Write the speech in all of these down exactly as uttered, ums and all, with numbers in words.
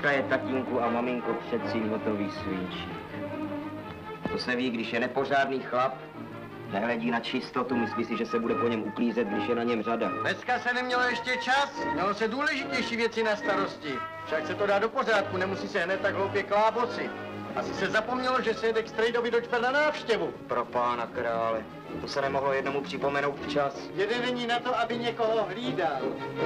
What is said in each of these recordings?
Dneska je tatínku a maminku přeci hotový svíčík. To se ví, když je nepořádný chlap, nehledí na čistotu, myslí si, že se bude po něm uklízet, když je na něm řada. Dneska se nemělo ještě čas, mělo se důležitější věci na starosti. Však se to dá do pořádku, nemusí se hned tak hloupě kláboci. Asi se zapomnělo, že se jede k strejdovi do Čper na návštěvu. Pro pána krále, to se nemohlo jednomu připomenout včas. Jeden není na to, aby někoho hlídal.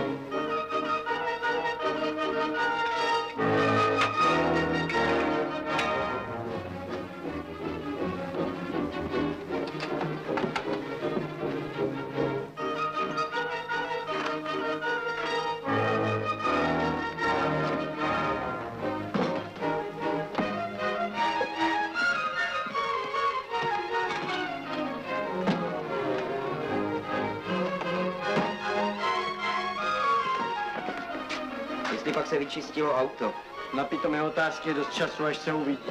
Pak se vyčistilo auto. Na pitomé otázky je dost času, až se uvidí.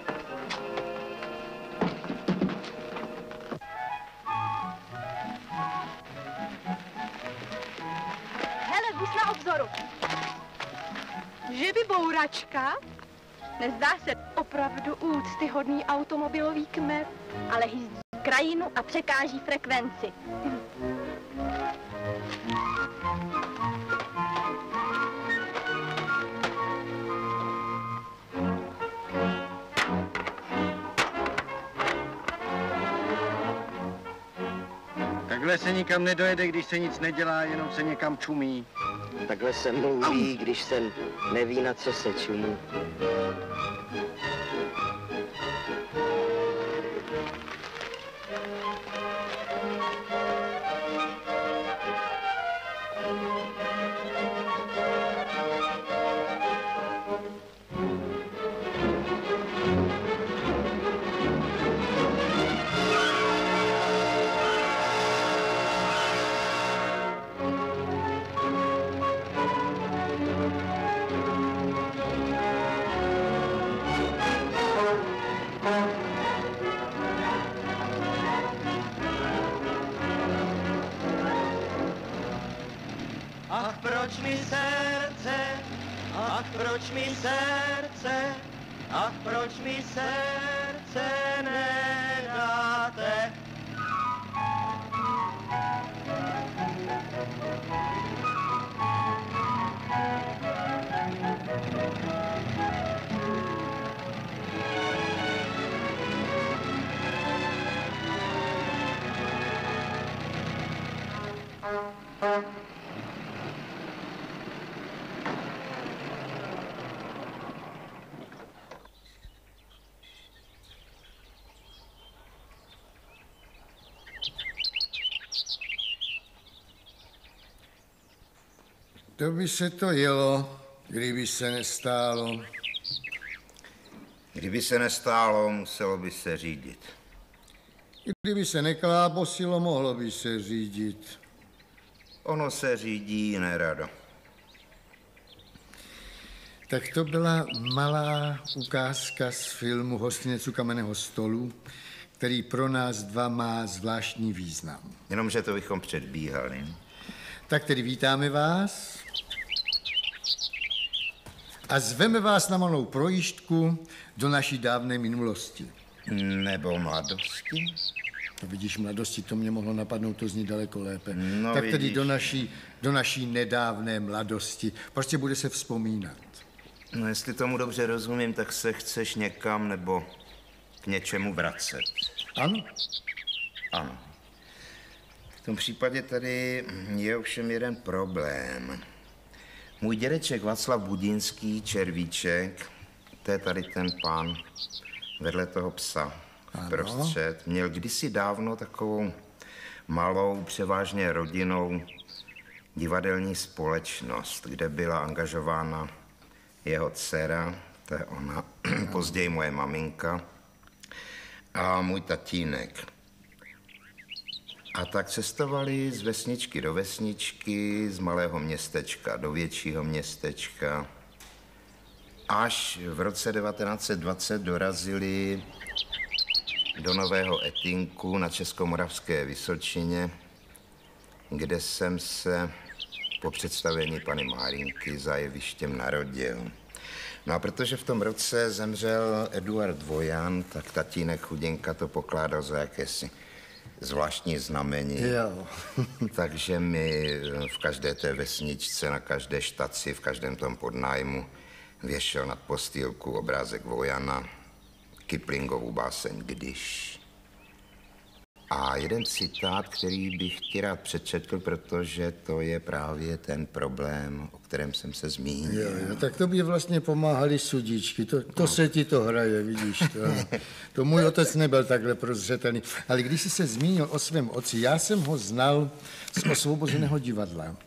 Hele, vůz na obzoru. Že by bouračka? Nezdá se opravdu úctyhodný automobilový kmet, ale hyzdí krajinu a překáží frekvenci. Takhle se nikam nedojede, když se nic nedělá, jenom se někam čumí. Takhle se mluví, když se neví, na co se čumí. Ach, proč mi srdce, ach, proč mi srdce, ach, proč mi srdce nedáte? To by se to jelo, kdyby se nestálo. Kdyby se nestálo, muselo by se řídit. Kdyby se neklábosilo, mohlo by se řídit. Ono se řídí nerado. Tak to byla malá ukázka z filmu Hostinec u kamenného stolu, který pro nás dva má zvláštní význam. Jenomže to bychom předbíhali. Tak tedy vítáme vás a zveme vás na malou projížďku do naší dávné minulosti. Nebo mladosti? To vidíš, mladosti, to mě mohlo napadnout, to zní daleko lépe. No, tak tedy vidíš. do naší, do naší nedávné mladosti. Prostě bude se vzpomínat. No, jestli tomu dobře rozumím, tak se chceš někam nebo k něčemu vracet. Ano? Ano. V tom případě tady je ovšem jeden problém. Můj dědeček Václav Budinský, Červíček, to je tady ten pán vedle toho psa vprostřed, měl kdysi dávno takovou malou, převážně rodinnou divadelní společnost, kde byla angažována jeho dcera, to je ona, později moje maminka, a můj tatínek. A tak cestovali z vesničky do vesničky, z malého městečka do většího městečka. Až v roce devatenáct set dvacet dorazili do Nového Etinku na Českomoravské Vysočině, kde jsem se po představení Panny Márinky za jevištěm narodil. No a protože v tom roce zemřel Eduard Vojan, tak tatínek Chuděnka to pokládal za jakési zvláštní znamení. Jo. Takže mi v každé té vesničce, na každé štaci, v každém tom podnájmu věšel nad postýlku obrázek Vojana, Kiplingovu báseň Když. A jeden citát, který bych ti rád přečetl, protože to je právě ten problém, o kterém jsem se zmínil. Jo, jo, tak to by vlastně pomáhali sudíčky, to, to no. se ti to hraje, vidíš to. To můj otec nebyl takhle prozřetelný. Ale když jsi se zmínil o svém otci, já jsem ho znal z Osvobozeného divadla,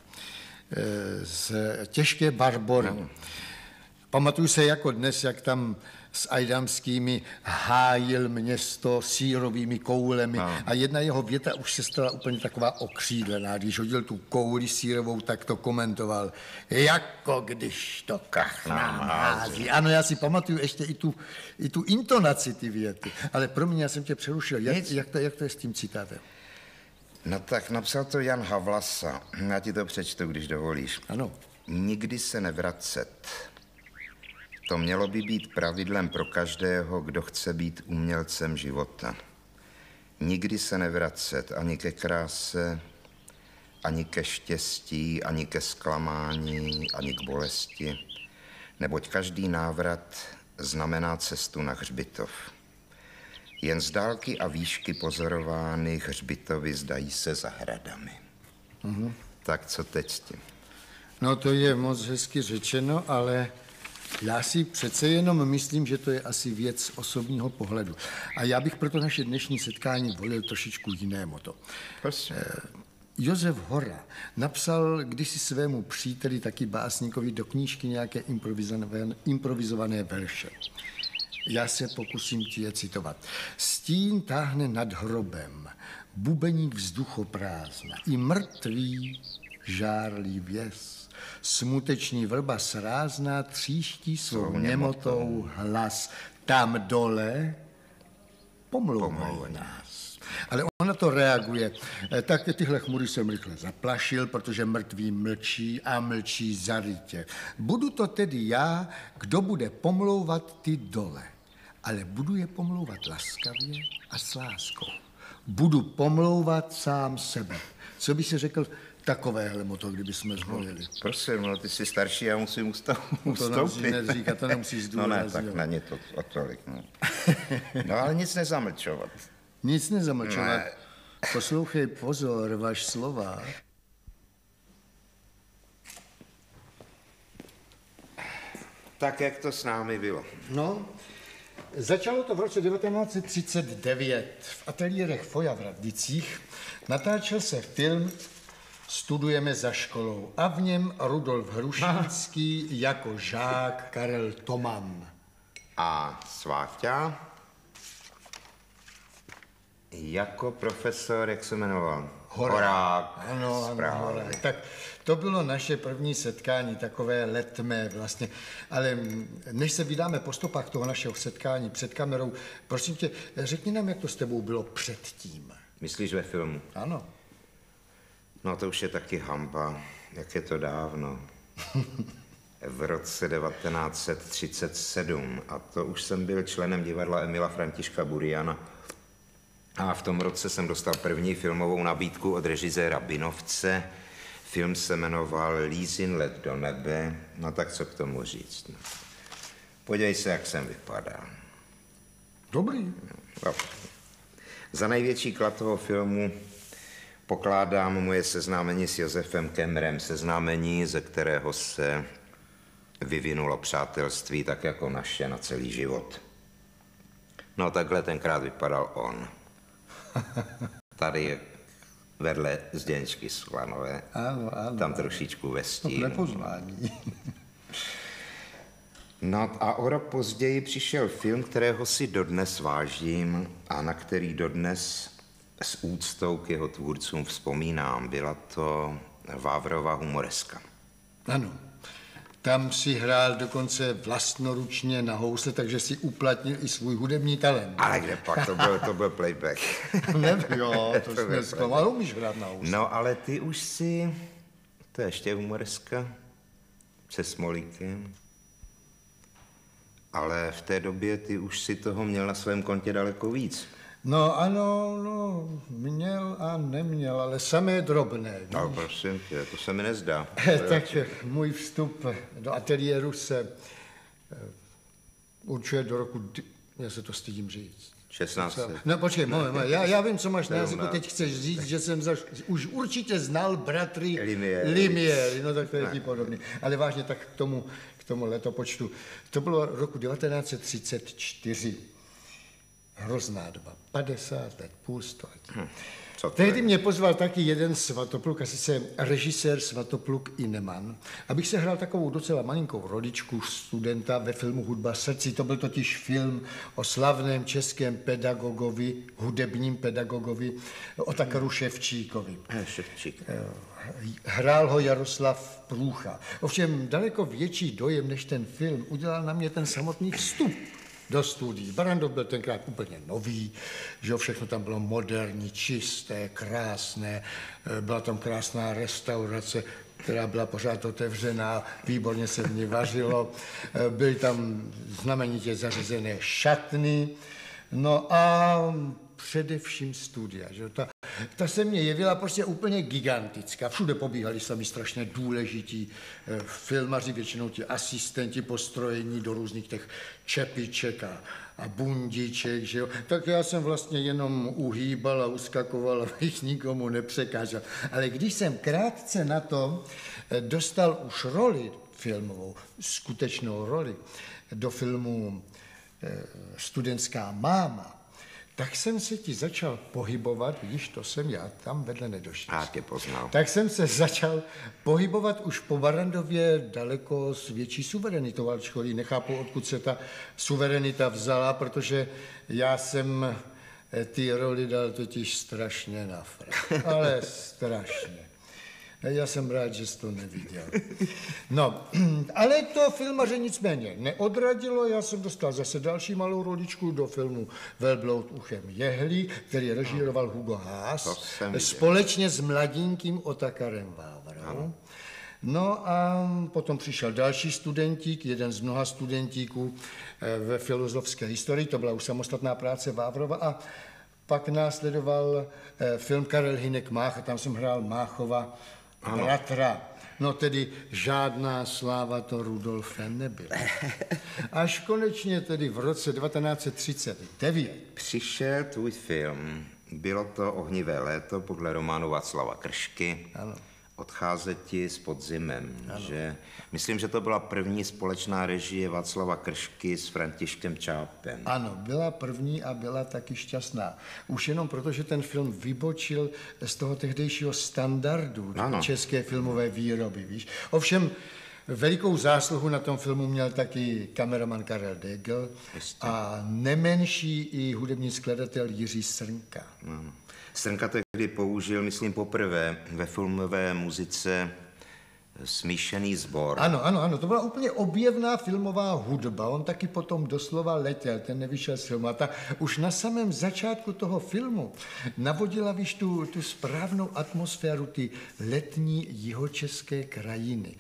z Těžké Barbory. No. Pamatuju se jako dnes, jak tam s ajdamskými hájil město sírovými koulemi no. a jedna jeho věta už se stala úplně taková okřídlená. Když hodil tu kouli sírovou, tak to komentoval, jako když to kachna hází. Ano, já si pamatuju ještě i tu, i tu intonaci ty věty, ale pro mě, já jsem tě přerušil. Jak, jak, to, jak to je s tím citátem? No tak napsal to Jan Havlasa. Já ti to přečtu, když dovolíš. Ano. Nikdy se nevracet. To mělo by být pravidlem pro každého, kdo chce být umělcem života. Nikdy se nevracet ani ke kráse, ani ke štěstí, ani ke zklamání, ani k bolesti, neboť každý návrat znamená cestu na hřbitov. Jen z dálky a výšky pozorovány hřbitovy zdají se zahradami. Mhm. Tak co teď s tím? No to je moc hezky řečeno, ale já si přece jenom myslím, že to je asi věc osobního pohledu. A já bych proto naše dnešní setkání volil trošičku jiné moto. Prosím. Eh, Josef Hora napsal kdysi svému příteli, taky básníkovi, do knížky nějaké improvizované, improvizované verše. Já se pokusím ti je citovat. Stín táhne nad hrobem, bubeník vzduchoprázdna, i mrtvý žárlí věs. Smuteční vrba srázná tříští svou němotou hlas. Tam dole pomlouvají nás. Ale ona to reaguje. Tak tyhle chmury jsem rychle zaplašil, protože mrtví mlčí a mlčí zarytě. Budu to tedy já, kdo bude pomlouvat ty dole. Ale budu je pomlouvat laskavě a s láskou. Budu pomlouvat sám sebe. Co by si řekl takovéhle moto, kdyby jsme zvolili? Prosím, no, ty jsi starší, já musím ustoupit. To nemusíš říkat, to nemusíš zdůraznit. No ne, tak není to o tolik. No. No ale nic nezamlčovat. Nic nezamlčovat. Ne. Poslouchej pozor, vaš slova. Tak, jak to s námi bylo? No, začalo to v roce devatenáct set třicet devět. V ateliérech Foja v Radnicích natáčel se film Studujeme za školou a v něm Rudolf Hrušínský jako žák Karel Toman. A Sváťa jako profesor, jak se jmenoval? Horák. Horák. Ano, ano, Horák. Tak to bylo naše první setkání, takové letmé vlastně. Ale než se vydáme po stopách toho našeho setkání před kamerou, prosím tě, řekni nám, jak to s tebou bylo předtím. Myslíš ve filmu? Ano. No to už je taky hamba, jak je to dávno. V roce devatenáct set třicet sedm a to už jsem byl členem divadla Emila Františka Buriana. A v tom roce jsem dostal první filmovou nabídku od režiséra Binovce. Film se jmenoval Lízin let do nebe. No tak co k tomu říct? No. Podívej se, jak jsem vypadal. Dobrý. No. Za největší klad toho filmu pokládám moje seznámení s Josefem Kemrem, seznámení, ze kterého se vyvinulo přátelství, tak jako naše na celý život. No takhle tenkrát vypadal on. Tady je vedle Zděnčky Slanové. Ano, ano. Tam trošičku ve stínu. To nepoznání. No a o rok později přišel film, kterého si dodnes vážím a na který dodnes s úctou k jeho tvůrcům vzpomínám. Byla to Vávrova humoreska. Ano. Tam si hrál dokonce vlastnoručně na housle, takže si uplatnil i svůj hudební talent. Ale kde pak, to byl, to byl playback. Ne, jo, to, to jsme zklamali, umíš hrát na housle. No, ale ty už si, to je ještě humoreska, se Smolíkem. Ale v té době ty už si toho měl na svém kontě daleko víc. No ano, no, měl a neměl, ale samé drobné. No prosím tě, to se mi nezdá. Tak můj vstup do ateliéru se uh, určuje do roku, já se to stydím říct. šestnáct. No počkej, moment, moment. Já, já vím, co máš na jazyku, teď chceš říct, že jsem zaš, už určitě znal bratry Limieri, no tak to je tí podobný. Ale vážně tak k tomu, k tomu letopočtu. To bylo roku devatenáct set třicet čtyři. Hrozná doba, padesát let, půl století. Hm. Tehdy mě pozval taky jeden Svatopluk, a sice režisér Svatopluk Ineman, abych se hrál takovou docela malinkou roličku studenta ve filmu Hudba srdci. To byl totiž film o slavném českém pedagogovi, hudebním pedagogovi Otakaru Ševčíkovi. Ševčík. Hrál ho Jaroslav Průcha. Ovšem daleko větší dojem než ten film udělal na mě ten samotný vstup do studií. Barrandov byl tenkrát úplně nový, že všechno tam bylo moderní, čisté, krásné. Byla tam krásná restaurace, která byla pořád otevřená, výborně se v ní vařilo. Byly tam znamenitě zařízené šatny. No a především studia. Že? Ta, ta se mně jevila prostě úplně gigantická. Všude pobíhali sami strašně důležití eh, filmaři, většinou ti asistenti postrojení do různých těch čepiček a, a bundiček. Že jo? Tak já jsem vlastně jenom uhýbal a uskakoval, abych nikomu nepřekážel. Ale když jsem krátce na to eh, dostal už roli filmovou, skutečnou roli, do filmu eh, Studentská máma, tak jsem se ti začal pohybovat, vidíš, to jsem já tam vedle nedošel. Já tě poznal. Tak jsem se začal pohybovat už po Barrandově daleko s větší suverenitou, ačkoliv nechápu, odkud se ta suverenita vzala, protože já jsem ty roli dal totiž strašně na frak. Ale strašně. Já jsem rád, že jsi to neviděl. No, ale to filmaře nicméně neodradilo. Já jsem dostal zase další malou roličku do filmu Velbloud uchem jehlí, který režíroval Hugo Haas společně s mladínkým Otakarem Vávrou. No a potom přišel další studentík, jeden z mnoha studentíků ve filozofské historii, to byla už samostatná práce Vávrova, a pak následoval film Karel Hynek Mách, a tam jsem hrál Máchova bratra. No tedy žádná sláva to Rudolfem nebyla. Až konečně tedy v roce devatenáct set třicet devět přišel tvůj film. Bylo to Ohnivé léto podle románu Václava Kršky. Ano. Odcházet ti s podzimem, že? Myslím, že to byla první společná režie Václava Kršky s Františkem Čápem. Ano, byla první a byla taky šťastná. Už jenom proto, že ten film vybočil z toho tehdejšího standardu ano. české filmové výroby, víš. Ovšem, velikou zásluhu na tom filmu měl taky kameraman Karel Degl a nemenší i hudební skladatel Jiří Srnka. Ano. Srnka tehdy použil, myslím, poprvé ve filmové muzice smíšený sbor. Ano, ano, ano, to byla úplně objevná filmová hudba. On taky potom doslova letěl, ten nevyšel z filmu. A ta už na samém začátku toho filmu navodila, víš, tu, tu správnou atmosféru, ty letní jihočeské krajiny.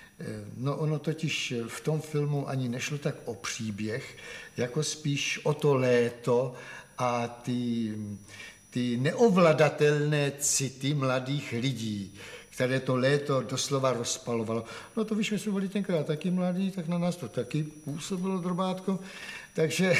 No ono totiž v tom filmu ani nešlo tak o příběh, jako spíš o to léto a ty... ty neovladatelné city mladých lidí, které to léto doslova rozpalovalo. No to víš, my jsme byli tenkrát taky mladí, tak na nás to taky působilo drobátko. Takže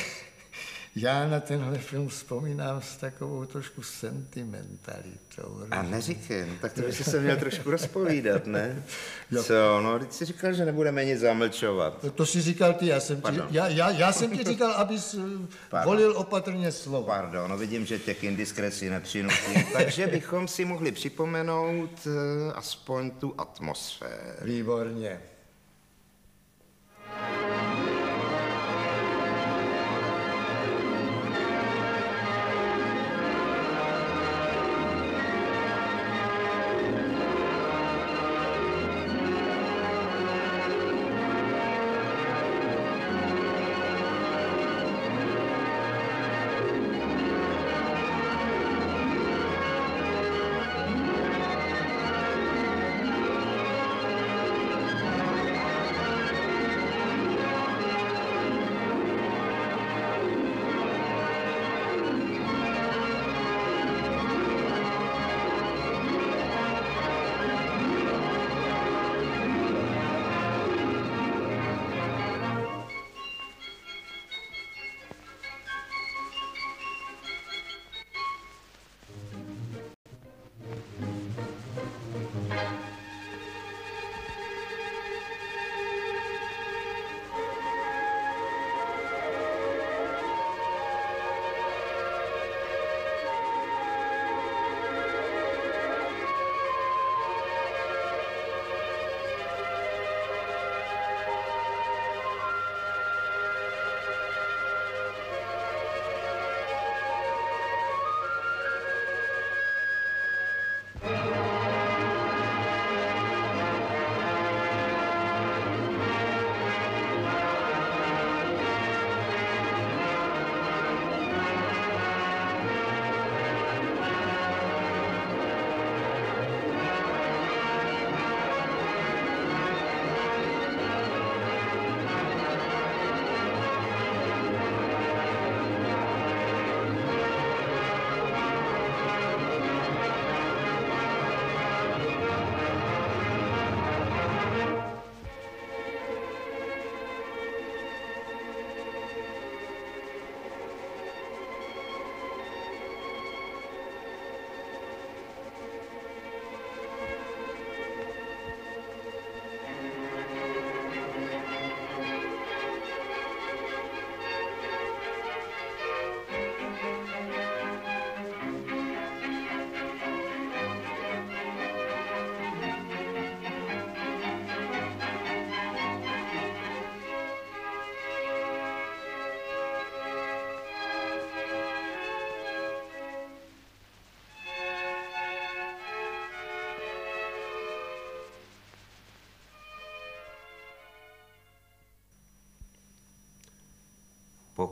já na tenhle film vzpomínám s takovou trošku sentimentalitou. A neříkej, no, tak to by si se měl trošku rozpovídat, ne? Co, no, teď jsi říkal, že nebudeme nic zamlčovat. To jsi říkal ty, já jsem, ti, já, já, já jsem ti říkal, abys Pardon. volil opatrně slovo. Pardon, no vidím, že těch indiskrecí nepřinutím. Takže bychom si mohli připomenout uh, aspoň tu atmosféru. Výborně.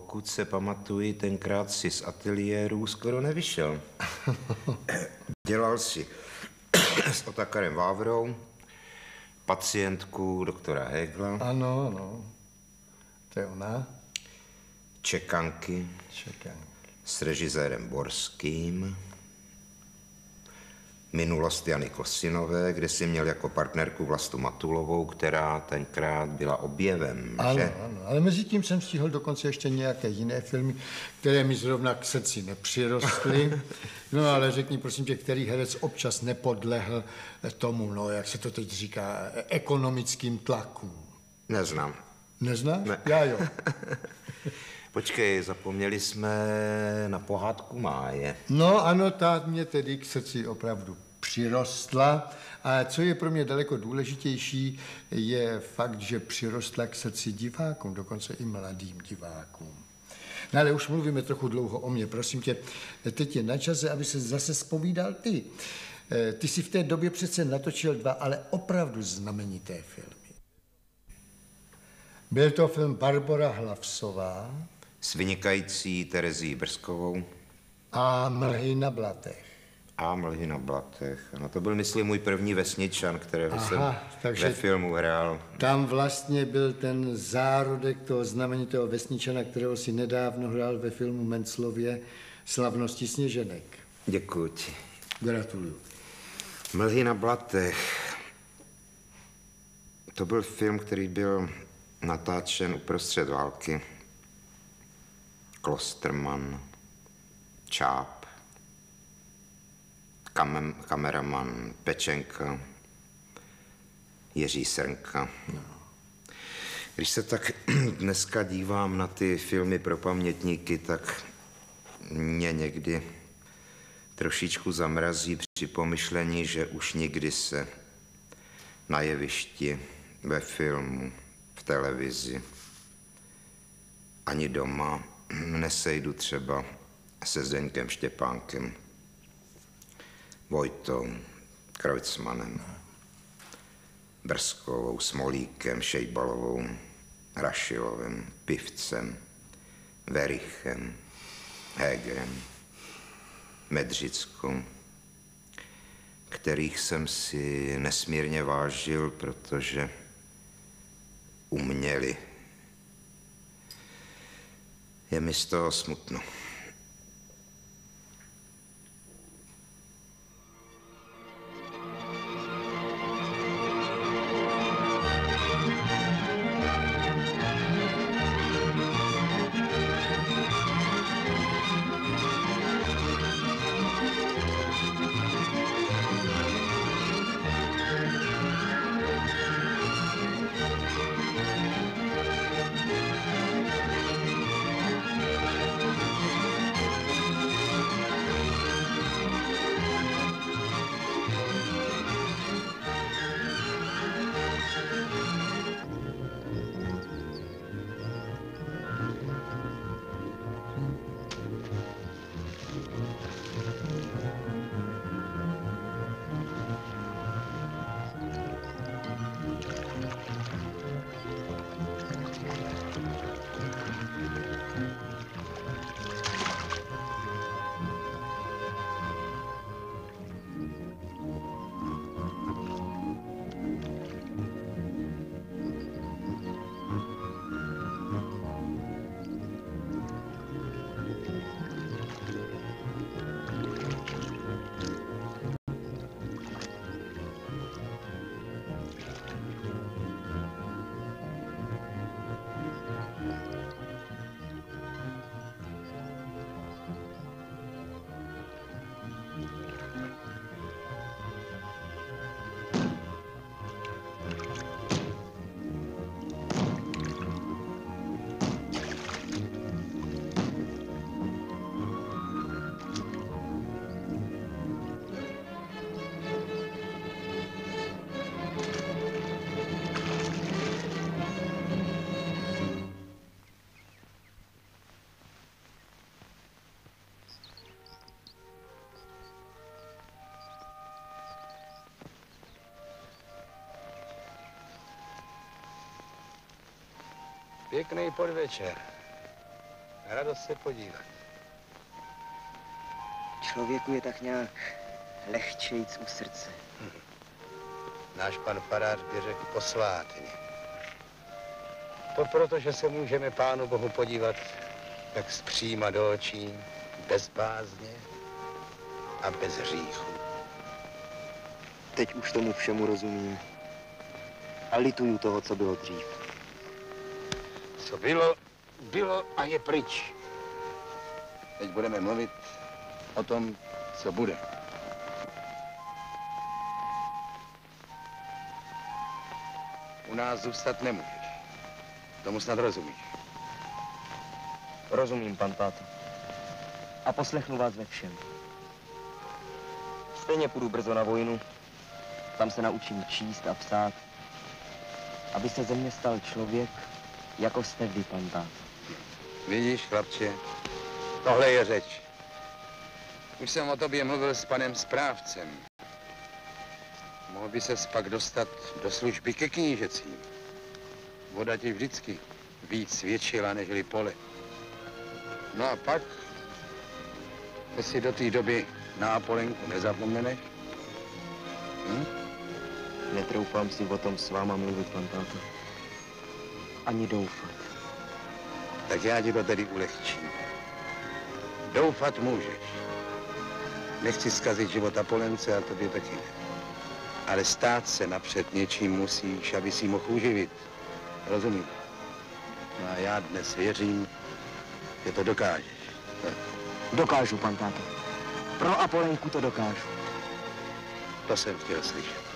pokud se pamatuji, tenkrát si z ateliéru skoro nevyšel. Dělal si s Otakarem Vávrou pacientku doktora Hegla. Ano, ano. To je ona. Čekanky. Čekanky. S režisérem Borským. Minulost Jany Kosinové, kde si měl jako partnerku Vlastu Matulovou, která tenkrát byla objevem, ano, že? Ano, ale mezi tím jsem stihl dokonce ještě nějaké jiné filmy, které mi zrovna k srdci nepřirostly. No ale řekni, prosím tě, který herec občas nepodlehl tomu, no, jak se to teď říká, ekonomickým tlakům. Neznám. Neznáš? Ne. Já jo. Počkej, zapomněli jsme na pohádku Máje. No ano, ta mě tedy k srdci opravdu přirostla. A co je pro mě daleko důležitější, je fakt, že přirostla k srdci divákům, dokonce i mladým divákům. No ale už mluvíme trochu dlouho o mě. Prosím tě, teď je na čase, aby se zase zpovídal ty. Ty jsi v té době přece natočil dva, ale opravdu znamenité filmy. Byl to film Barbora Hlavsová S vynikající Terezí Brzkovou. A Mlhy na blatech. A Mlhy na blatech. No to byl, myslím, můj první vesničan, kterého Aha, jsem takže ve filmu hrál. Tam vlastně byl ten zárodek toho znamenitého vesničana, kterého si nedávno hrál ve filmu Menclově Slavnosti sněženek. Děkuji ti. Gratuluju. Mlhy na blatech. To byl film, který byl natáčen uprostřed války. Klosterman, Čáp, kam, kameraman Pečenka, Jiří Srnka. No. Když se tak dneska dívám na ty filmy pro pamětníky, tak mě někdy trošičku zamrazí při pomyšlení, že už nikdy se na jevišti, ve filmu, v televizi, ani doma nesejdu třeba se Zdeňkem Štěpánkem, Vojtou, Kreutzmanem, Brzkovou, Smolíkem, Šejbalovou, Rašilovem, Pivcem, Verichem, Hegerem, Medřickou, kterých jsem si nesmírně vážil, protože uměli. Je mi z toho smutno. Pěkný podvečer. Radost se podívat. Člověku je tak nějak lehčejc u srdce. Náš pan farář by řekl posvátně. To proto, že se můžeme Pánu Bohu podívat tak zpříma do očí, bez bázně a bez hříchu. Teď už tomu všemu rozumím. A lituju toho, co bylo dřív. Co bylo, bylo a je pryč. Teď budeme mluvit o tom, co bude. U nás zůstat nemůžeš. Tomu snad rozumíš. Rozumím, pan táto. A poslechnu vás ve všem. Stejně půjdu brzo na vojnu. Tam se naučím číst a psát. Aby se ze mě stal člověk, jako jste vy, pan táto. Vidíš, chlapče, tohle je řeč. Už jsem o tobě mluvil s panem správcem. Mohl by ses pak dostat do služby ke knížecím. Voda ti vždycky víc svědčila, nežli pole. No a pak, jestli do té doby na Apolenku nezapomeneš? Hm? Netroufám si o tom s váma mluvit, pan táto. Ani doufat. Tak já ti to tedy ulehčím. Doufat můžeš. Nechci zkazit život Apolence a tobě taky ne. Ale stát se napřed něčím musíš, aby si mohl uživit. Rozumíš? No a já dnes věřím, že to dokážeš. Dokážu, pan táto. Pro Apolenku to dokážu. To jsem chtěl slyšet.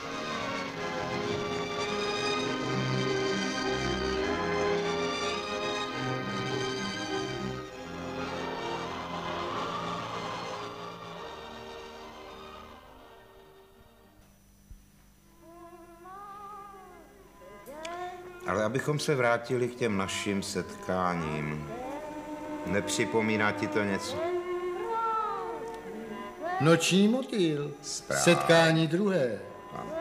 Ale abychom se vrátili k těm našim setkáním. Nepřipomíná ti to něco? Noční motýl. Správně. Setkání druhé. Ano.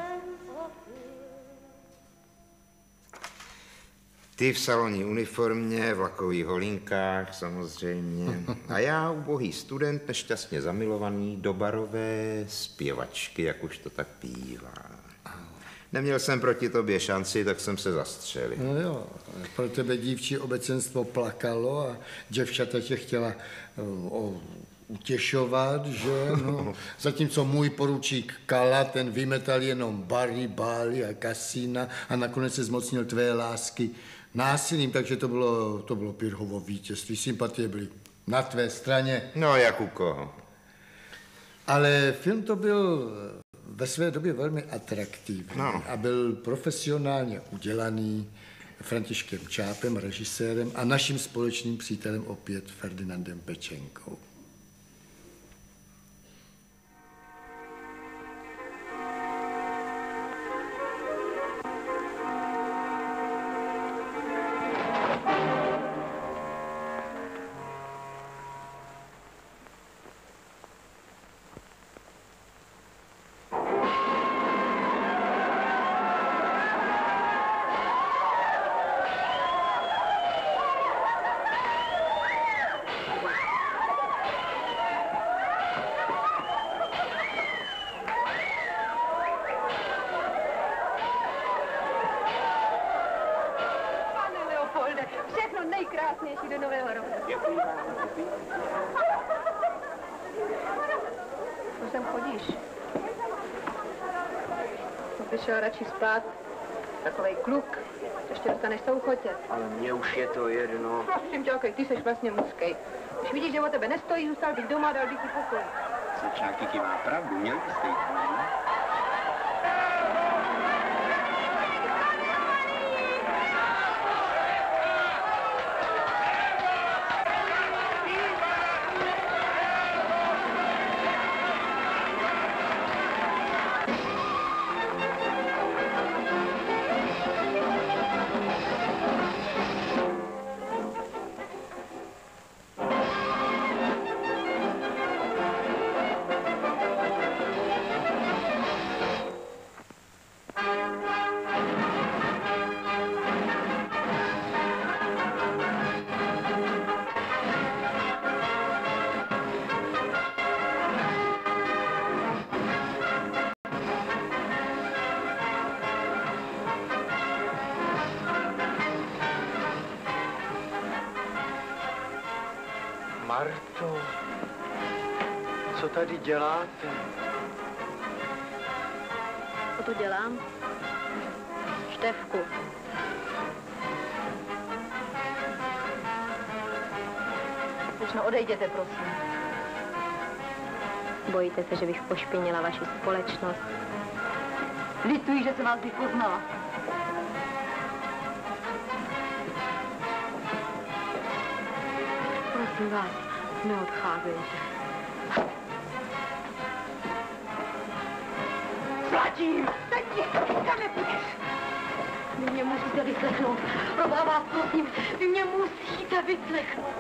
Ty v salonní uniformě, v lakových holinkách samozřejmě. A já ubohý student, nešťastně zamilovaný do barové zpěvačky, jak už to tak pívá. Neměl jsem proti tobě šanci, tak jsem se zastřelil. No jo, pro tebe dívčí obecenstvo plakalo a děvčata tě chtěla o, utěšovat, že? No. Zatímco můj poručík Kala, ten vymetal jenom bary, bály a kasína a nakonec se zmocnil tvé lásky násilím, takže to bylo, to bylo Pyrrhovo vítězství. Sympatie byly na tvé straně. No, jak u koho? Ale film to byl ve své době velmi atraktivní no. a byl profesionálně udělaný Františkem Čápem, režisérem a naším společným přítelem opět Ferdinandem Pečenkou. Nejkrásnější do nového roku. Co sem chodíš? To by šel radši spát. Takovej kluk. Ještě dostaneš souchotě. Ale mně už je to jedno. Prosím tě, okej, ty jsi vlastně mužskej. Když vidíš, že o tebe nestojí, zůstal bych doma a dal bych ti pokoj. Slečná Kiki má pravdu, měl byste jít, ne? Marto, co tady děláte? Co to dělám? Štefku. Už no odejděte, prosím. Bojíte se, že bych pošpinila vaši společnost? Lituji, že jsem vás vypoznala. Prosím vás, neodcházejte. Platím! Teď nikam nepůjdeš! Vy mě musíte vyslechnout. Proboha vás prosím, vy mě musíte vyslechnout.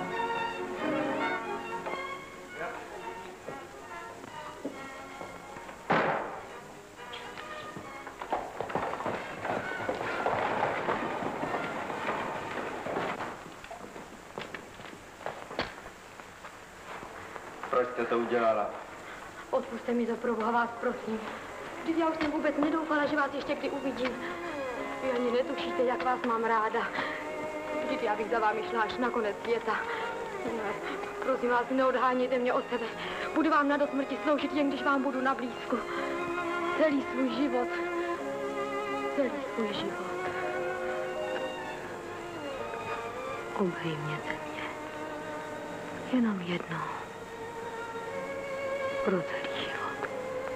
Proč jste to udělala? Odpusťte mi to, proboha vás prosím. Vždyť já už jsem vůbec nedoufala, že vás ještě kdy uvidím. Vy ani netušíte, jak vás mám ráda. Vždyť já bych za vámi šla až na konec světa. Ne, prosím vás, neodhánějte mě od sebe. Budu vám na do smrti sloužit, jen když vám budu na blízku. Celý svůj život. Celý svůj život. Obejměte mě. Jenom jednou. Pro celý život.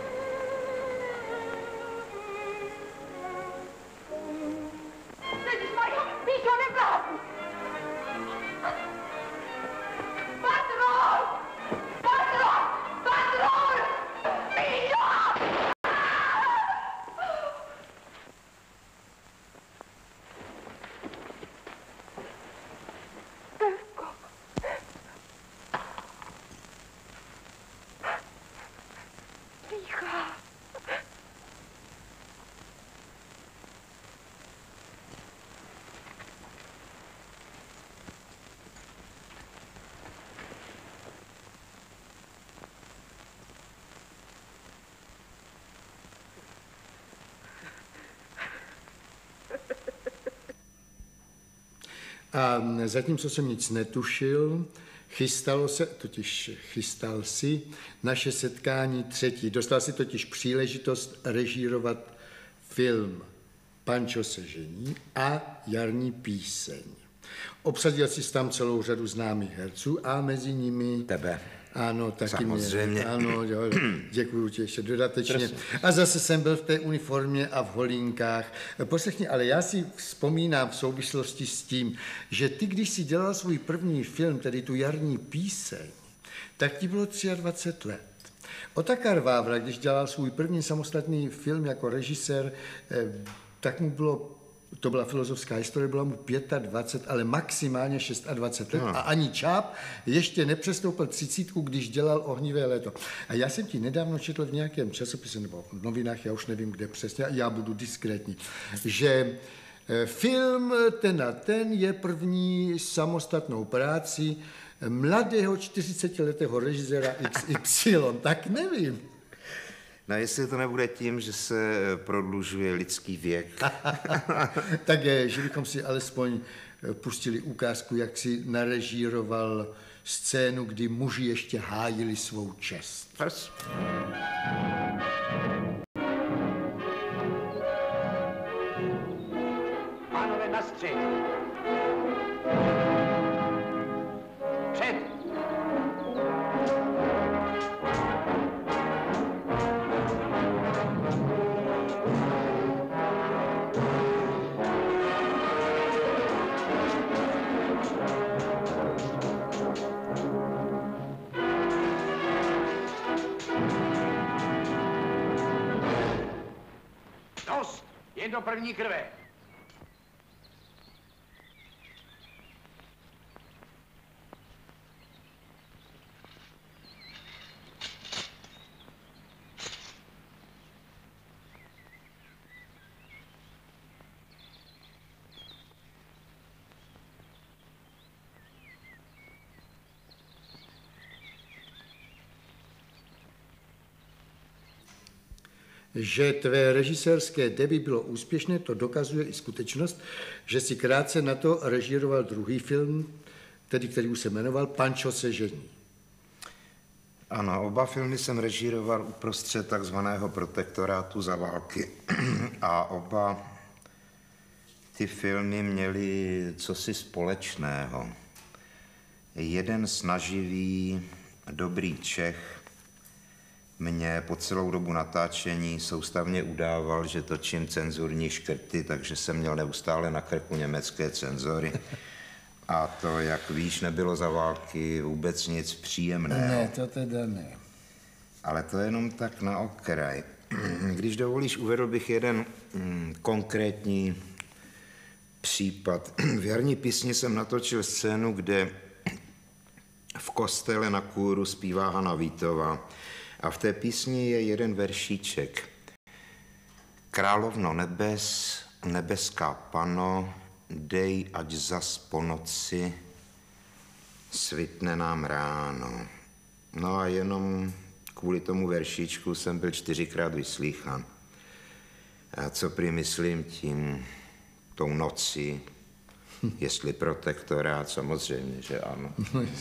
Ježišmarja, Míšo, neblázni! Patron! Patron! Patron! Míšo! A zatímco jsem nic netušil, chystalo se, totiž chystal si, naše setkání třetí. Dostal si totiž příležitost režírovat film Pančo se žení a Jarní píseň. Obsadil si tam celou řadu známých herců a mezi nimi... Tebe. Ano, taky samozřejmě. Mě. Ano, jo, děkuju ti ještě dodatečně. A zase jsem byl v té uniformě a v holínkách. Poslechni, ale já si vzpomínám v souvislosti s tím, že ty, když jsi dělal svůj první film, tedy tu Jarní píseň, tak ti bylo dvacet tři let. Otakar Vávra, když dělal svůj první samostatný film jako režisér, tak mu bylo, to byla filozofská historie, byla mu dvacet pět, ale maximálně dvacet šest let. No. A ani Čáp ještě nepřestoupil třicítku, když dělal Ohnivé léto. A já jsem ti nedávno četl v nějakém časopise nebo v novinách, já už nevím, kde přesně, já budu diskrétní, že film ten a ten je první samostatnou práci mladého čtyřicetiletého režiséra iks ypsilon. Tak nevím. No jestli to nebude tím, že se prodlužuje lidský věk. Tak je, že bychom si alespoň pustili ukázku, jak si narežíroval scénu, kdy muži ještě hájili svou čest. Prs. Pánové na střed. Před. Dost! Jen do první krve. Že tvé režisérské debi bylo úspěšné, to dokazuje i skutečnost, že si krátce na to režíroval druhý film tedy který už se jmenoval Pančo se žení. Ano, oba filmy jsem režíroval uprostřed takzvaného protektorátu za války. A oba ty filmy měly cosi společného. Jeden snaživý, dobrý Čech mě po celou dobu natáčení soustavně udával, že točím cenzurní škrty, takže jsem měl neustále na krku německé cenzory. A to, jak víš, nebylo za války vůbec nic příjemného. Ne, to teda ne. Ale to jenom tak na okraj. Když dovolíš, uvedl bych jeden mm, konkrétní případ. V Jarní písni jsem natočil scénu, kde v kostele na kůru zpívá Hana Vítová. A v té písni je jeden veršíček. Královno nebes, nebeská pano, dej, ať zas po noci svitne nám ráno. No a jenom kvůli tomu veršíčku jsem byl čtyřikrát vyslýchan. A co prý myslím tím, tou nocí, jestli protektorát, samozřejmě, že ano.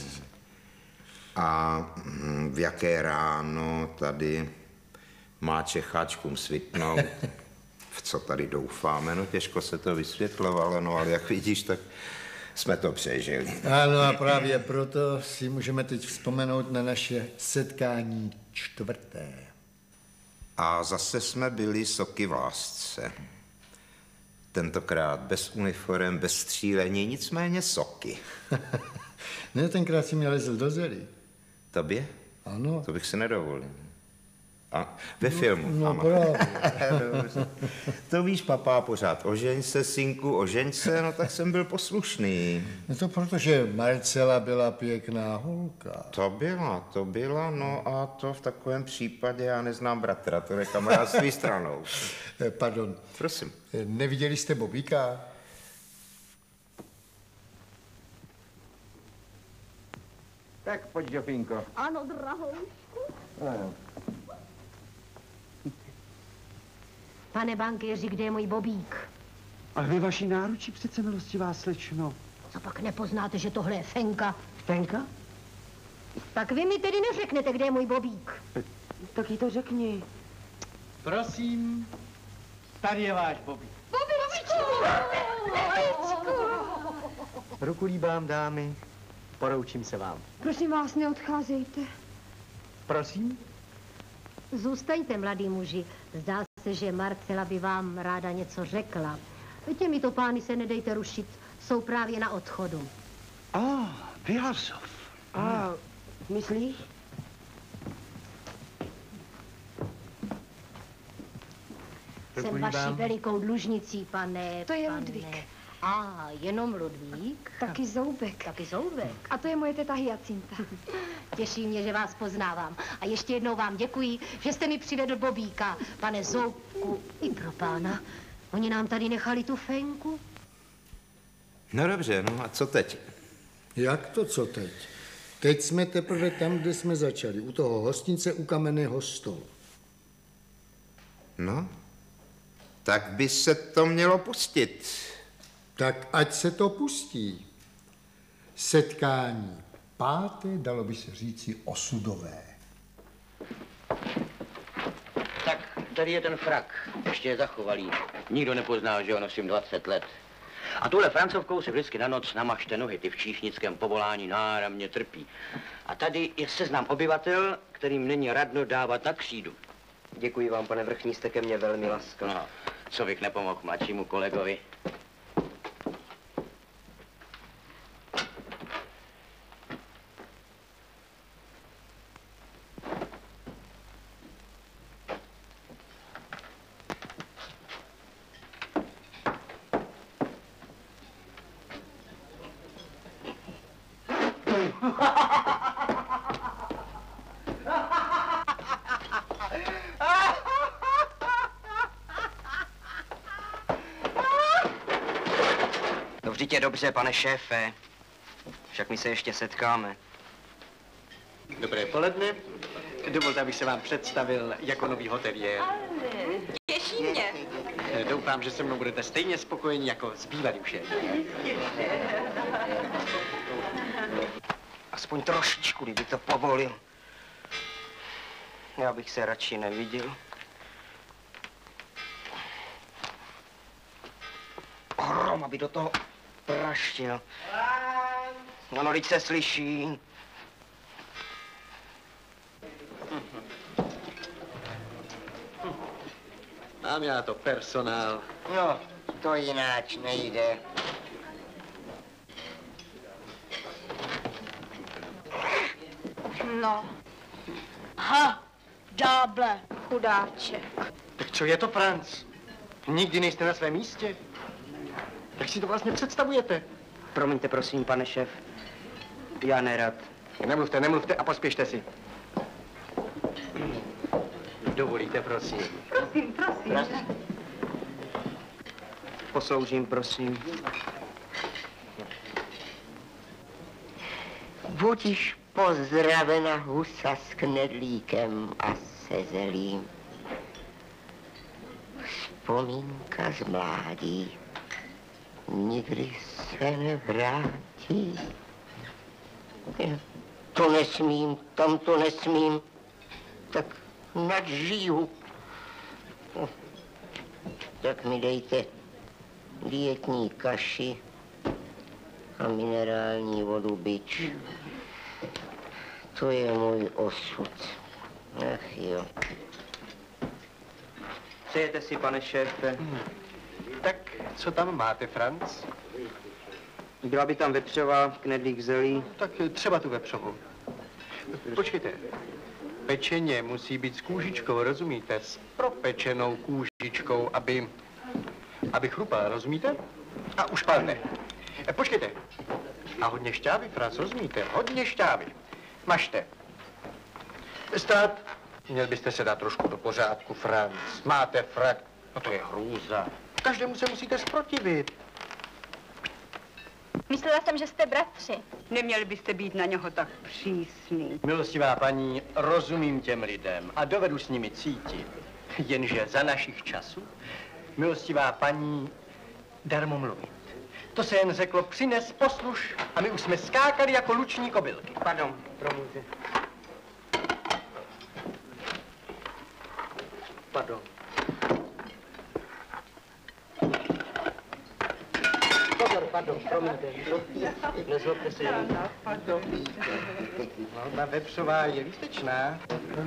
A v jaké ráno tady má Čecháčkům svitnout, v co tady doufáme, no těžko se to vysvětlovalo, no ale jak vidíš, tak jsme to přežili. Ano a právě proto si můžeme teď vzpomenout na naše setkání čtvrté. A zase jsme byli soky v lásce. Tentokrát bez uniform, bez střílení, nicméně soky. Ne, tenkrát si mě lezl do zelí. Tobě? Ano. To bych si nedovolil. A ve no, filmu, no, ano. Právě. To víš, papá, pořád ožeň se, synku, ožeň se, no tak jsem byl poslušný. No to protože Marcela byla pěkná holka. To byla, to byla, no a to v takovém případě já neznám bratra, to je kamarád svý stranou. Pardon. Prosím. Neviděli jste Bobíka? Tak pojď, Jofínko. Ano, drahoušku. Ano. Pane bankéři, kde je můj Bobík? Ale ve vaší náručí přece, milostivá slečno. Co pak nepoznáte, že tohle je Fenka? Fenka? Tak vy mi tedy neřeknete, kde je můj Bobík. Tak jí to řekni. Prosím, tady je váš Bobby. Ruku líbám, dámy, poroučím se vám. Prosím vás, neodcházejte. Prosím? Zůstaňte, mladý muži. Zdá se, že Marcela by vám ráda něco řekla. Těmito pány se nedejte rušit, jsou právě na odchodu. A, oh, Vyhlasov. A, myslíš? Jsem vaší velikou dlužnicí, pane. To je pane. Ludvík. A, jenom Ludvík? Taky Zoubek. Taky Zoubek. A to je moje teta Hyacinta. Těší mě, že vás poznávám. A ještě jednou vám děkuji, že jste mi přivedl Bobíka. Pane Zoubku, i pro pána. Oni nám tady nechali tu Fenku. No dobře, no a co teď? Jak to, co teď? Teď jsme teprve tam, kde jsme začali, u toho hostince u kamenného stolu. No, tak by se to mělo pustit. Tak ať se to pustí. Setkání páté, dalo by se říci osudové. Tak tady je ten frak, ještě je zachovalý. Nikdo nepozná, že ho nosím dvacet let. A tuhle francovkou si vždycky na noc namažte nohy, ty v číšnickém povolání náramně trpí. A tady je seznam obyvatel, kterým není radno dávat na křídu. Děkuji vám, pane vrchní, jste ke mně velmi laskav. No, co bych nepomohl mladšímu kolegovi. No vždyť je dobře, pane šéfe. Však my se ještě setkáme. Dobré poledne. Dovolte, abych se vám představil jako nový hoteliér. Ale, upřímně. Doufám, že se mnou budete stejně spokojeni jako s bývalým šéfem. Aspoň trošičku, kdyby to povolil. Já bych se radši neviděl. Hrom, aby do toho praštil. No, no, teď se slyší. Mám já to personál. No, to jináč nejde. No. Ha, dáble, chudáček. Tak co je to, Franc? Nikdy nejste na svém místě? Jak si to vlastně představujete? Promiňte, prosím, pane šéf. Já nerad. Nemluvte, nemluvte a pospěšte si. Dovolíte, prosím. Prosím, prosím. Posloužím, prosím. Budiš pozdravena husa s knedlíkem a se zelím. Vzpomínka z mládí nikdy se nevrátí. To nesmím, tam to nesmím, tak nadžiju. Tak mi dejte dietní kaši a minerální vodu bič. To je můj osud. Ach jo. Přejete si, pane šéfe? Hmm. Tak co tam máte, Franc? Byla by tam vepřová, knedlík zelí. Tak třeba tu vepřovou. Počkejte. Pečeně musí být s kůžičkou, rozumíte? S propečenou kůžičkou, aby... aby chrupala, rozumíte? A už padne. E, počkejte. A hodně šťávy, Franc, rozumíte? Hodně šťávy. Mažte. Stát. Měl byste se dát trošku do pořádku, Franc. Máte frak. No to je hrůza. Každému se musíte zprotivit. Myslela jsem, že jste bratři. Neměli byste být na něho tak přísný. Milostivá paní, rozumím těm lidem a dovedu s nimi cítit. Jenže za našich časů, milostivá paní, darmo mluvit. To se jen řeklo, přines, posluš a my už jsme skákali jako luční kobylky. Pardon, promiňte. Pardon. Pozor, pardon, promiňte. Nezlobte se. Pardon. No, ta vepřová je výtečná.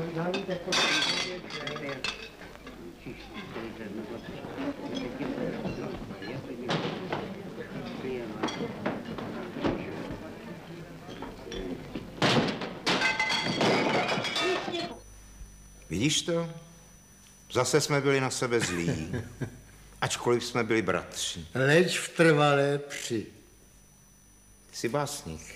Vidíš to? Zase jsme byli na sebe zlí, ačkoliv jsme byli bratři. Leč v trvalé při. Jsi básník.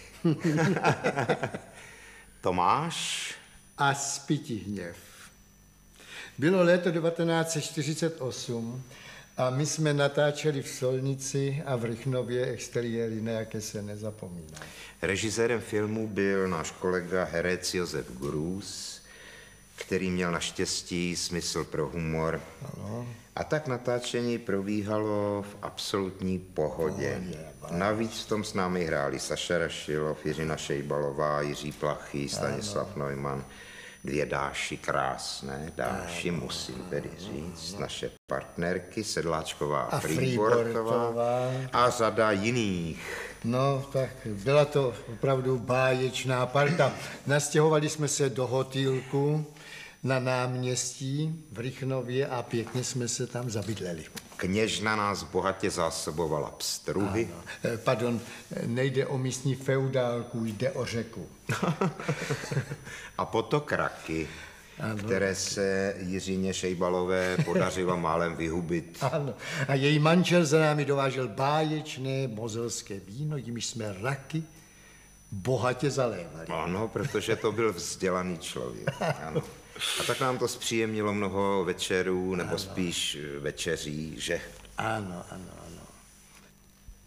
Tomáš? A spytí hněv. Bylo léto devatenáct set čtyřicet osm a my jsme natáčeli v Solnici a v Rychnově exteriéry, na jaké se nezapomíná. Režisérem filmu byl náš kolega herec Josef Grus, který měl naštěstí smysl pro humor. Ano. A tak natáčení probíhalo v absolutní pohodě. Pohodě, Navíc v tom s námi hráli Saša Rašilov, Jiřina Šejbalová, Jiří Plachý, Stanislav ano. Neumann. Dvě Dáši krásné, Dáši ano. musím tedy říct, naše partnerky Sedláčková a Freebortová a řada jiných. No, tak byla to opravdu báječná parta. Nastěhovali jsme se do hotýlku na náměstí v Rychnově a pěkně jsme se tam zabydleli. Kněžna nás bohatě zásobovala pstruhy. Ano. Pardon, nejde o místní feudálku, jde o řeku. A potokraky, ano. které se Jiřině Šejbalové podařilo málem vyhubit. Ano. A její manžel za námi dovážel báječné mozelské víno, jimž jsme raky bohatě zalévali. Ano, protože to byl vzdělaný člověk. Ano. A tak nám to zpříjemnilo mnoho večerů, nebo ano. spíš večeří, že? Ano, ano, ano.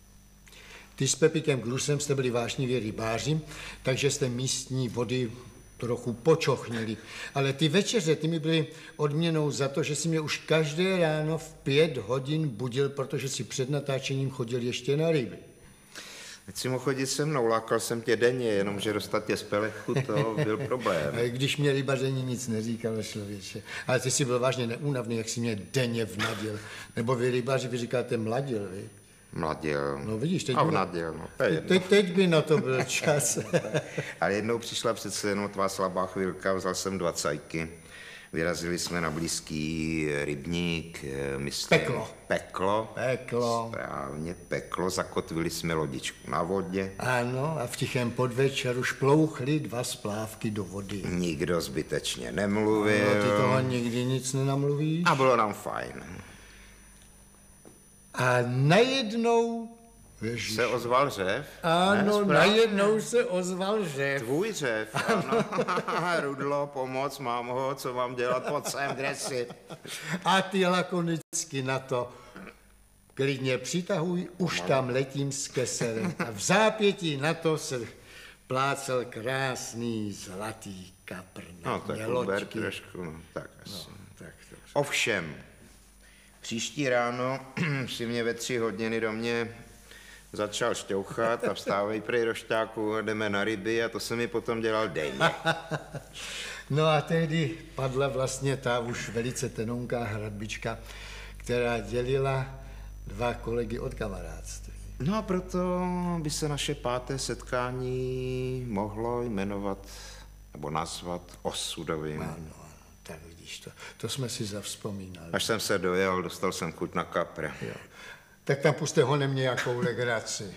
Ty s Pepikem Grusem jste byli vášnivě rybáři, takže jste místní vody trochu počochnili. Ale ty večeře, ty mi byly odměnou za to, že si mě už každé ráno v pět hodin budil, protože si před natáčením chodil ještě na ryby. Teď si mohl chodit se mnou, lákal jsem tě denně, jenomže dostat tě z pelechu, to byl problém. A když mě rybaření nic neříkal, člověče. Ale ty jsi byl vážně neúnavný, jak si mě denně vnadil. Nebo vy rybaři, vy říkáte mladil, vy? Mladil. No vidíš, teď, a by, vnadil, no, teď, teď by na to byl čas. Ale jednou přišla přece jenom tvá slabá chvilka, vzal jsem dva cajky. Vyrazili jsme na blízký rybník, myslím... Peklo. Peklo. Peklo. Správně, peklo. Zakotvili jsme lodičku na vodě. Ano, a v tichém podvečeru šplouchly dva splávky do vody. Nikdo zbytečně nemluvil. No, ty toho nikdy nic nenamluvíš. A bylo nám fajn. A najednou... Ježiš. Se ozval řev? Ano, ne, najednou se ozval řev. Tvůj řev, ano. Rudlo, pomoc, mám ho, co mám dělat, pod sem dresy. A ty lakonicky na to. Klidně přitahuj, už tam letím s keserem. A v zápětí na to se plácel krásný zlatý kapr na No tak uber trošku, no tak asi. No, tak to. Ovšem, příští ráno si mě ve tři hodiny do mě začal šťouchat a vstávej prej do šťáku a jdeme na ryby a to se mi potom dělal denně. No a tehdy padla vlastně ta už velice tenonká hradbička, která dělila dva kolegy od kamarádství. No a proto by se naše páté setkání mohlo jmenovat nebo nazvat osudovým. Ano, ano, tak vidíš to. To jsme si zavzpomínali. Až jsem se dojel, dostal jsem chuť na kapra. Jo. Tak tam puste honem nějakou legraci.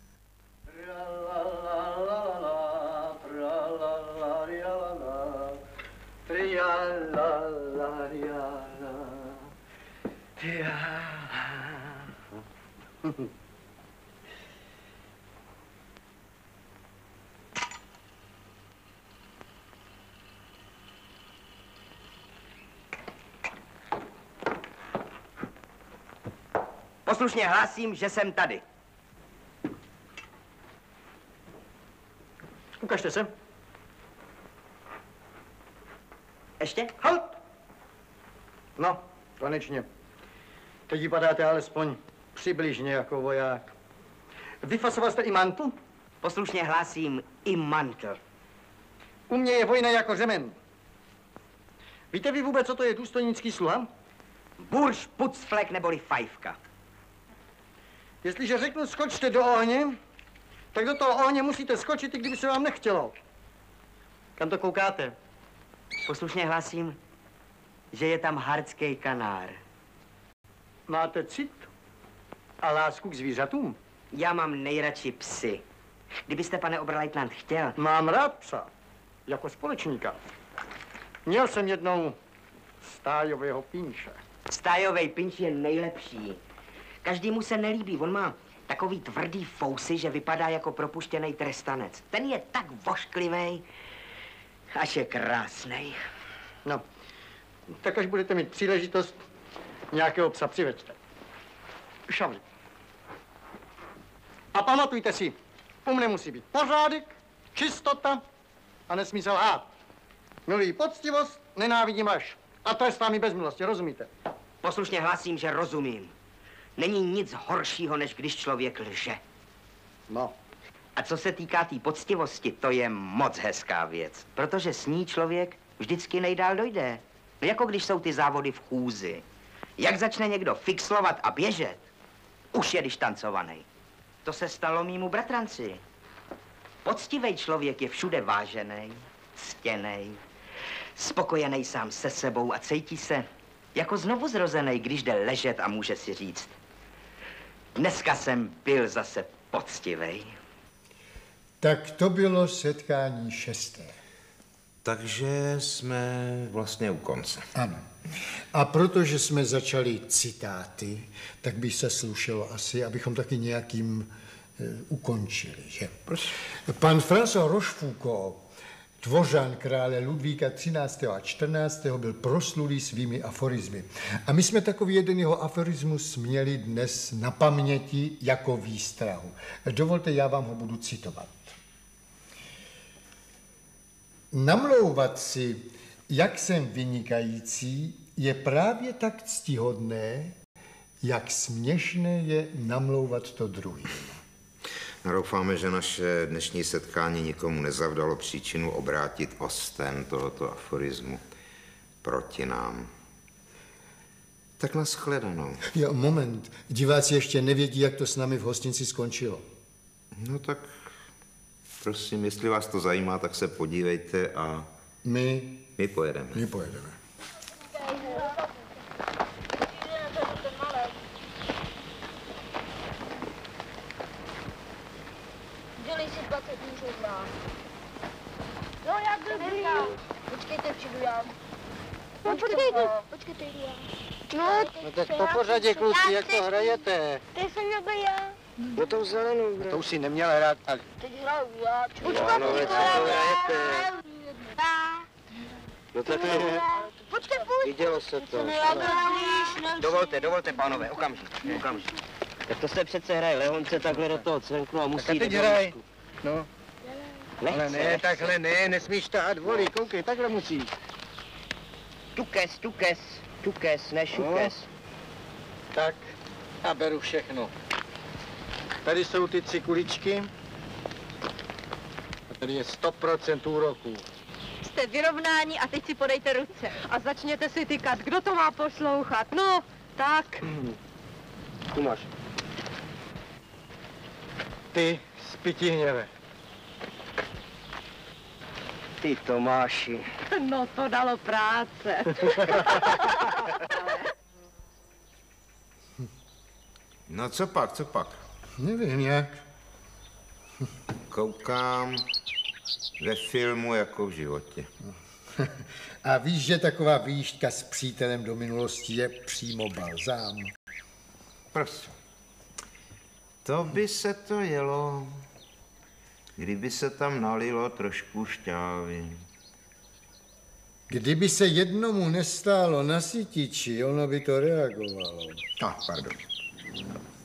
Poslušně hlásím, že jsem tady. Ukažte se. Ještě? Halt! No, konečně. Teď vypadáte alespoň přibližně jako voják. Vyfasoval jste i mantl? Poslušně hlásím i mantl. U mě je vojna jako řemen. Víte vy vůbec, co to je důstojnický sluha? Burš, pucflek neboli fajfka. Jestliže řeknu skočte do ohně, tak do toho ohně musíte skočit, i kdyby se vám nechtělo. Kam to koukáte? Poslušně hlásím, že je tam hardský kanár. Máte cit a lásku k zvířatům? Já mám nejradši psy. Kdybyste, pane oberleitnant, chtěl... Mám rád psa, jako společníka. Měl jsem jednou stájového pinče. Stájovej pinč je nejlepší. Každému se nelíbí, on má takový tvrdý fousy, že vypadá jako propuštěný trestanec. Ten je tak vošklivý, až je krásnej. No, tak až budete mít příležitost, nějakého psa přiveďte. Šavli. A pamatujte si, u mne musí být pořádek, čistota a nesmí se lhát. Miluji poctivost, nenávidím až. A trestám mi bez milosti, rozumíte? Poslušně hlásím, že rozumím. Není nic horšího, než když člověk lže. No. A co se týká té tý poctivosti, to je moc hezká věc. Protože s ní člověk vždycky nejdál dojde. No jako když jsou ty závody v chůzi. Jak začne někdo fixlovat a běžet, už je dištancovaný. To se stalo mýmu bratranci. Poctivý člověk je všude vážený, ctěnej, spokojený sám se sebou a cítí se jako znovu zrozený, když jde ležet a může si říct: dneska jsem byl zase poctivej. Tak to bylo setkání šesté. Takže jsme vlastně u konce. Ano. A protože jsme začali citáty, tak by se slušelo asi, abychom taky nějakým e, ukončili, že? Proč? Pan François Rochefoucauld, tvořan krále Ludvíka třináctého a čtrnáctého byl proslulý svými aforizmy. A my jsme takový jeden jeho aforismus měli dnes na paměti jako výstrahu. Dovolte, já vám ho budu citovat. Namlouvat si, jak jsem vynikající, je právě tak ctihodné, jak směšné je namlouvat to druhým. No, doufáme, že naše dnešní setkání nikomu nezavdalo příčinu obrátit osten tohoto aforismu proti nám. Tak nashledanou. Jo, moment. Diváci ještě nevědí, jak to s námi v hostinci skončilo. No tak, prosím, jestli vás to zajímá, tak se podívejte a... My? My pojedeme. My pojedeme. Dělej si dvacet můžou brát. No, já dobrý. Počkejte, přijdu já. No, počkejte. Počkejte, jdu já. No, No tak po pořadě, kluci, jak to hrajete? Teď jsem nebyl já. No tou zelenou hra. To už si neměl hrát. A... Teď hraju já. Pánové, co to hrajete? No tak ne. Počkej, půjď. Vidělo se to. Dovolte, dovolte, pánové, okamžik, okamžik. Tak to se přece hraje lehonce takhle do toho cvenknu a musí... Tak teď hraj. No. Nechce, Ale ne, nechce. takhle ne, nesmíš tahat voli, koukej, takhle musíš. Tukes, tukes, tukes, ne šukes. No. Tak, já beru všechno. Tady jsou ty tři kuličky. A tady je sto procent úroků. Jste vyrovnáni a teď si podejte ruce. A začněte si tykat, kdo to má poslouchat. No, tak. Tu máš. Ty spití hněve. Ty Tomáši. No, to dalo práce. No co pak, co pak? Nevím, jak. Koukám ve filmu jako v životě. A víš, že taková výštka s přítelem do minulosti je přímo balzám. Prosím. To by se to jelo, kdyby se tam nalilo trošku šťávy. Kdyby se jednomu nestálo na sytiči, ono by to reagovalo. Ah, pardon.